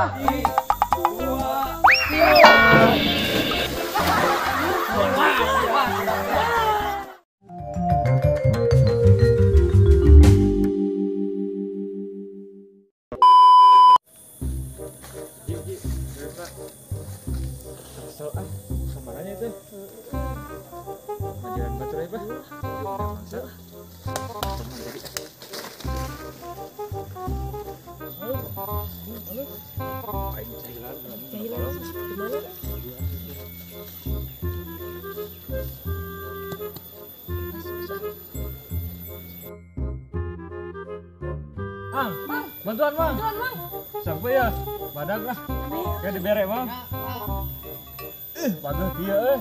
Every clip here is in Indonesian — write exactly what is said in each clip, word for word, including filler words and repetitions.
Mang, bantuan mang. Bantuan mang. Sampai ya, badak lah. Kayak diberek mang. Eh, bagus dia eh.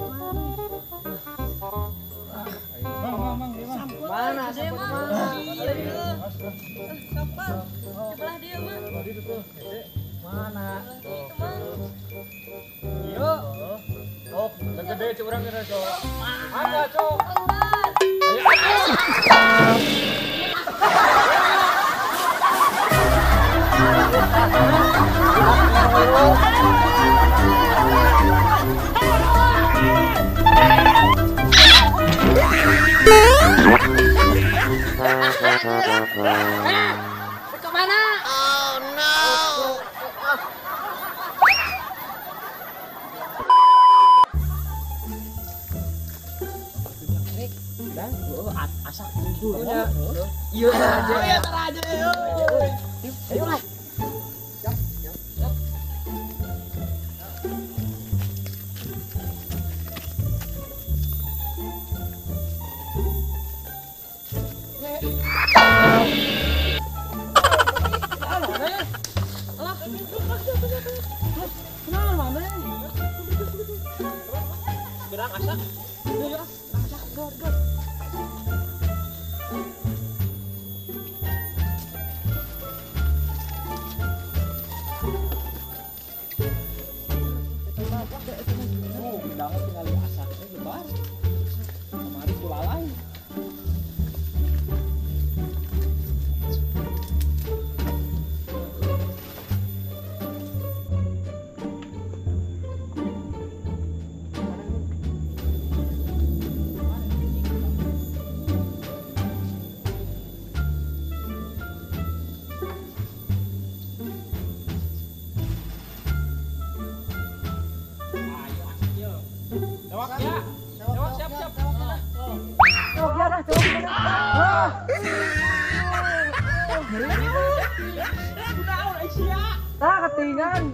Mang, mang, mang, mang. Mana dia mang? Kapan? Sebelah dia mang. Mana? Itu mang. Iya. Oh, yang gede cuk urang kira cuk. Ada cuk. Kemana? Oh no. Dan asak dulu ya. Iya aja. Ayo tar aja yuk. Ayo lah. Gerang asak. Tak ketinggalan.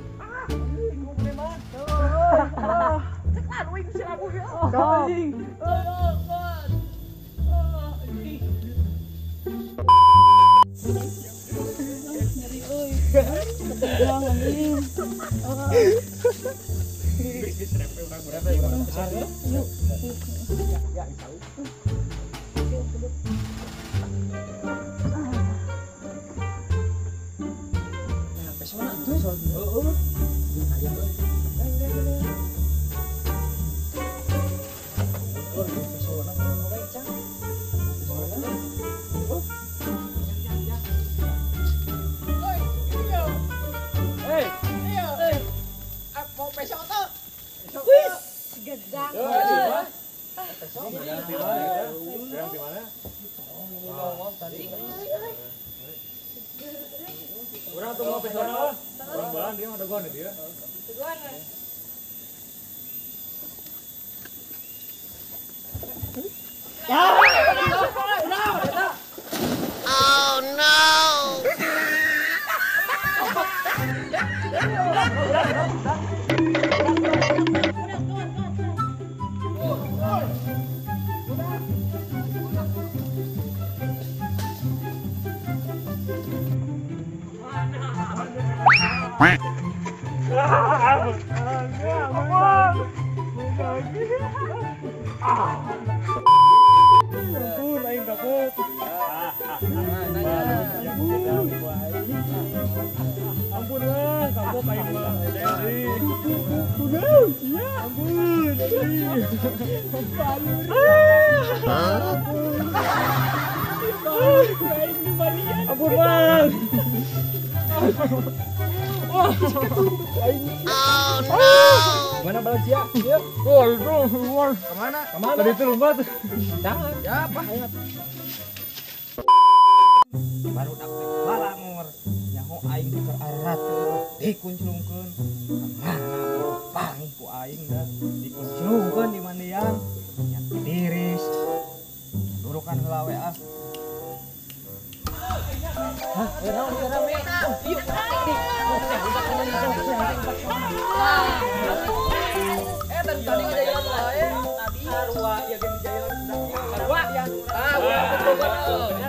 Orang tuh mau pesona lah. Orang balan dia ada gua nih dia. Oh no. Ampun lah, kamu paling mah. Ampun bang. Oh no! Mana Balansia? Yuk. Oh itu keluar. Kemana? Kemana? Tadi itu rumah tuh. Jangan. Ya apa? Ayo. Baru dapat bala ngor. Nyaho aing di kearat. Dikunclungkeun. Mana pangi ku aing dah. Dikunclungkeun di mandian. Nya tiris. Durukan heula we ah. Hah, rame rame. Yuk. Eh tadi tadi ada yang lain. Tadi Arwa ya game jaya sudah. Arwa ya. Ah, betul betul.